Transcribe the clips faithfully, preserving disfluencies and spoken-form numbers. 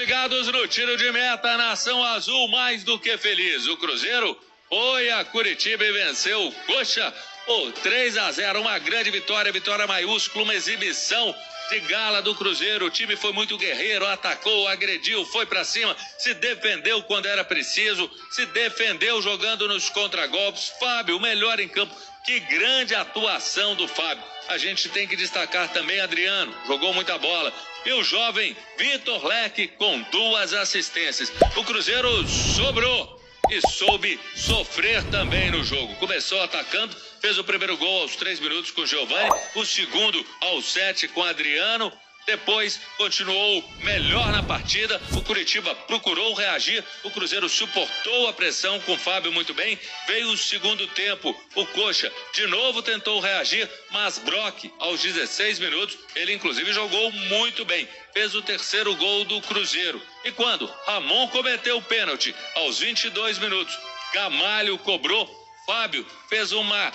ligados no tiro de meta, nação azul mais do que feliz. O Cruzeiro foi a Curitiba e venceu o Coxa por três a zero. Uma grande vitória, vitória maiúscula, uma exibição de gala do Cruzeiro. O time foi muito guerreiro, atacou, agrediu, foi pra cima, se defendeu quando era preciso, se defendeu jogando nos contragolpes. Fábio, o melhor em campo. Que grande atuação do Fábio. A gente tem que destacar também Adriano, jogou muita bola. E o jovem Vitor Leque com duas assistências. O Cruzeiro sobrou e soube sofrer também no jogo. Começou atacando, fez o primeiro gol aos três minutos com o Giovani, o segundo aos sete com o Adriano. Depois continuou melhor na partida, o Curitiba procurou reagir, o Cruzeiro suportou a pressão com o Fábio muito bem. Veio o segundo tempo, o Coxa de novo tentou reagir, mas Brock aos dezesseis minutos, ele inclusive jogou muito bem, fez o terceiro gol do Cruzeiro. E quando Ramon cometeu o pênalti aos vinte e dois minutos, Gamalho cobrou, Fábio fez uma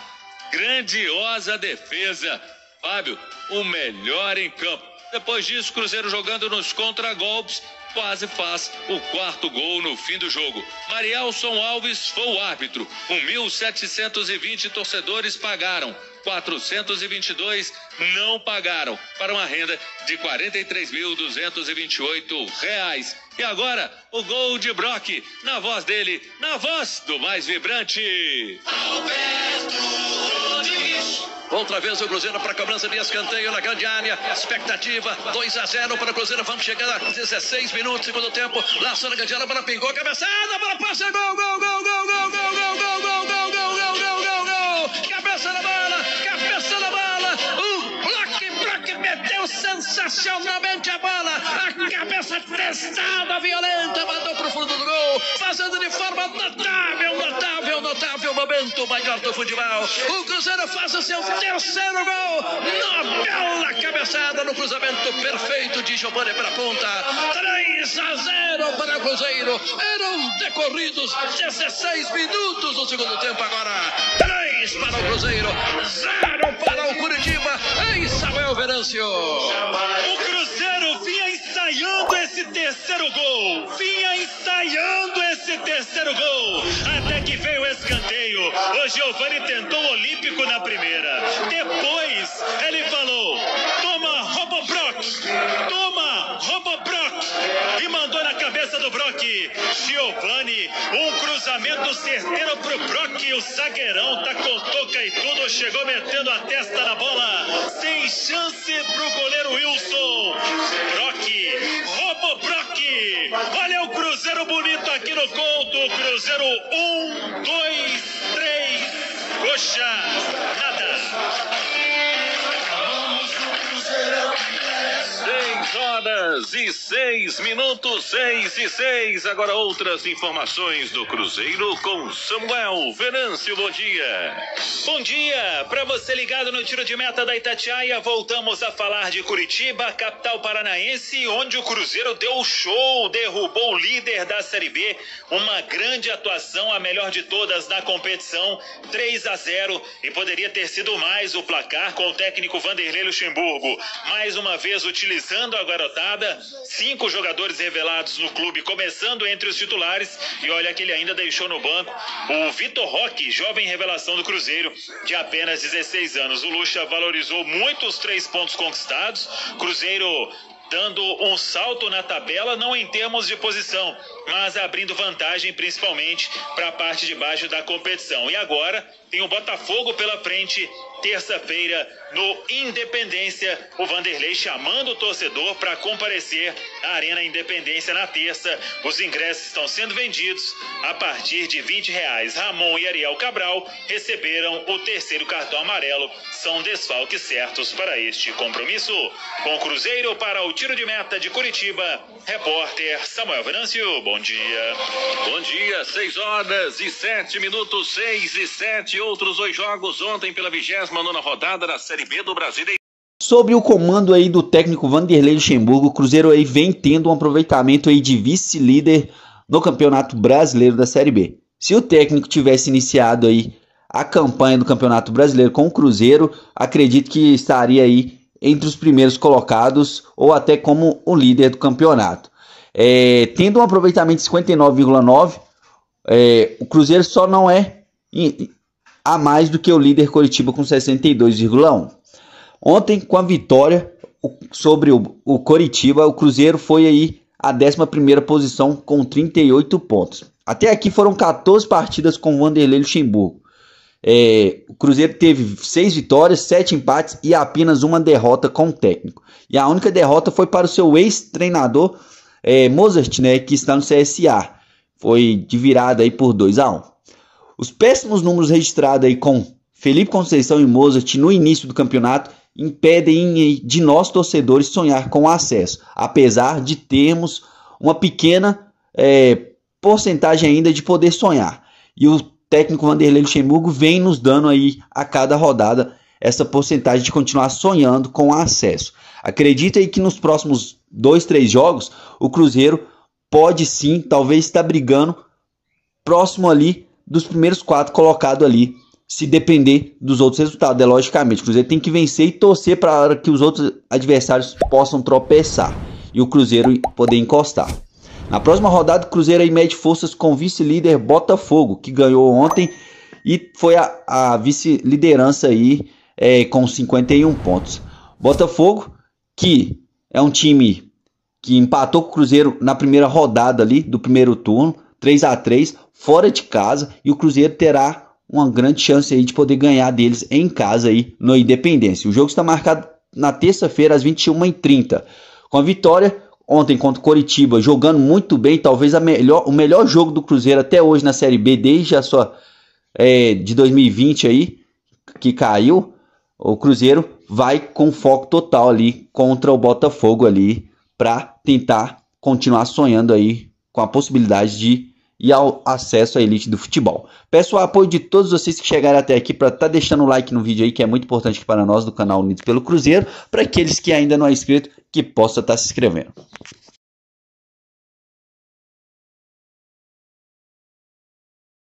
grandiosa defesa. Fábio, o melhor em campo. Depois disso, Cruzeiro jogando nos contragolpes, quase faz o quarto gol no fim do jogo. Marielson Alves foi o árbitro. mil setecentos e vinte torcedores pagaram, quatrocentos e vinte e dois não pagaram, para uma renda de quarenta e três mil duzentos e vinte e oito reais. E agora, o gol de Brock, na voz dele, na voz do mais vibrante Alberto Rodrigues. Outra vez o Cruzeiro para a cobrança de escanteio na grande área. Expectativa, dois a zero para o Cruzeiro. Vamos chegar a dezesseis minutos, segundo tempo. Laçou na grande área, a bola pingou, cabeçada, a bola passa, gol, gol, gol, gol, gol, gol, gol, gol, gol, gol, gol, gol, gol, gol, gol. Cabeça na bola, cabeça na bola. O Brock, Brock meteu sensacionalmente a bola. A cabeça testada, violenta, mandou pro fundo do gol, fazendo de forma notável, notável, notável momento maior do futebol. O Cruzeiro faz o seu terceiro gol, na bela cabeçada, no cruzamento perfeito de Giovani para a ponta. três a zero para o Cruzeiro. Eram decorridos dezesseis minutos do segundo tempo. Agora três para o Cruzeiro, zero para o Curitiba. Em Samuel Venâncio. O Cruzeiro vinha ensaiando esse terceiro gol, vinha ensaiando esse terceiro gol, até que veio o escanteio. O Giovani tentou o olímpico na primeira, depois ele falou: toma, Robobrock, toma, Robobrock, e mandou na cabeça do Brock. Giovani, um cruzamento certeiro pro Brock, o zagueirão tá com toca e tudo, chegou metendo a testa na bola, sem chance pro goleiro Wilson. Brock, Robobrock, olha o Cruzeiro bonito aqui no conto. Cruzeiro um, dois, três, Coxa, nada. Seis horas e seis minutos, seis e seis. Agora outras informações do Cruzeiro com Samuel Venâncio. Bom dia. Bom dia para você ligado no tiro de meta da Itatiaia. Voltamos a falar de Curitiba, capital paranaense, onde o Cruzeiro deu o show, derrubou o líder da Série B. Uma grande atuação, a melhor de todas na competição, três a zero, e poderia ter sido mais o placar com o técnico Vanderlei Luxemburgo. Mais uma vez utilizando a garotada, cinco jogadores revelados no clube, começando entre os titulares, e olha que ele ainda deixou no banco o Vitor Roque, jovem revelação do Cruzeiro, de apenas dezesseis anos. O Luxa valorizou muito os três pontos conquistados, Cruzeiro dando um salto na tabela, não em termos de posição, mas abrindo vantagem principalmente para a parte de baixo da competição. E agora tem o Botafogo pela frente, terça-feira, no Independência. O Vanderlei chamando o torcedor para comparecer à Arena Independência na terça. Os ingressos estão sendo vendidos a partir de vinte reais. Ramon e Ariel Cabral receberam o terceiro cartão amarelo. São desfalques certos para este compromisso. Com o Cruzeiro para o tiro de meta de Curitiba, repórter Samuel Venâncio. Bom dia. Bom dia, seis horas e sete minutos, seis e sete. Outros dois jogos ontem pela vigésima nona rodada da Série B do Brasileiro. Sobre o comando aí do técnico Vanderlei Luxemburgo, o Cruzeiro aí vem tendo um aproveitamento aí de vice-líder no Campeonato Brasileiro da Série B. Se o técnico tivesse iniciado aí a campanha do Campeonato Brasileiro com o Cruzeiro, acredito que estaria aí entre os primeiros colocados ou até como o líder do campeonato. É, tendo um aproveitamento de cinquenta e nove vírgula nove, é, o Cruzeiro só não é a mais do que o líder Coritiba com sessenta e dois vírgula um. Ontem, com a vitória sobre o, o Coritiba, o Cruzeiro foi aí a décima primeira posição com trinta e oito pontos. Até aqui foram quatorze partidas com o Vanderlei Luxemburgo. É, o Cruzeiro teve seis vitórias, sete empates e apenas uma derrota com o técnico. E a única derrota foi para o seu ex-treinador é, Mozart, né, que está no C S A. Foi de virada aí por dois a um. Os péssimos números registrados aí com Felipe Conceição e Mozart no início do campeonato impedem de nós torcedores sonhar com o acesso, apesar de termos uma pequena é, porcentagem ainda de poder sonhar. E o técnico Vanderlei Luxemburgo vem nos dando aí a cada rodada essa porcentagem de continuar sonhando com o acesso. Acredita aí que nos próximos dois, três jogos o Cruzeiro pode sim, talvez estar brigando próximo ali dos primeiros quatro colocados ali, se depender dos outros resultados. É, logicamente, o Cruzeiro tem que vencer e torcer para que os outros adversários possam tropeçar e o Cruzeiro poder encostar. Na próxima rodada, o Cruzeiro aí mede forças com o vice-líder Botafogo, que ganhou ontem e foi a, a vice-liderança aí é, com cinquenta e um pontos. Botafogo, que é um time que empatou com o Cruzeiro na primeira rodada ali do primeiro turno, três a três, fora de casa, e o Cruzeiro terá uma grande chance aí de poder ganhar deles em casa aí no Independência. O jogo está marcado na terça-feira às vinte e uma e trinta. Com a vitória ontem contra o Coritiba, jogando muito bem, talvez a melhor, o melhor jogo do Cruzeiro até hoje na Série B, desde a sua é, de dois mil e vinte aí, que caiu, o Cruzeiro vai com foco total ali contra o Botafogo ali, para tentar continuar sonhando aí com a possibilidade de ir ao acesso à elite do futebol. Peço o apoio de todos vocês que chegaram até aqui para estar tá deixando o like no vídeo aí, que é muito importante para nós do canal Unidos pelo Cruzeiro, para aqueles que ainda não é inscrito, que possa estar tá se inscrevendo.